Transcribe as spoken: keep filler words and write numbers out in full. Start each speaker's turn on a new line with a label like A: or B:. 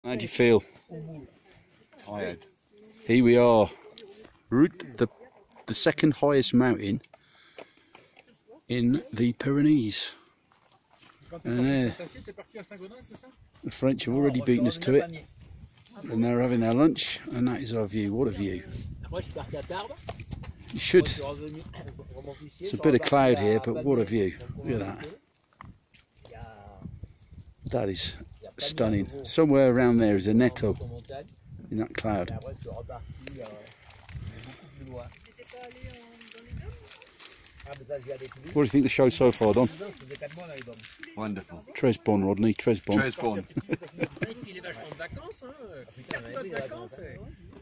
A: How do you feel?
B: Tired.
A: Here we are, route the the second highest mountain in the Pyrenees. And there, the French have already beaten us to it, and they're having their lunch, and that is our view. What a view! You should. It's a bit of cloud here, but what a view! Look at that. That is stunning. Somewhere around there is a netto in that cloud. What do you think of the show so far, Don?
B: Wonderful.
A: Très bon, Rodney. Très bon.
B: Très bon.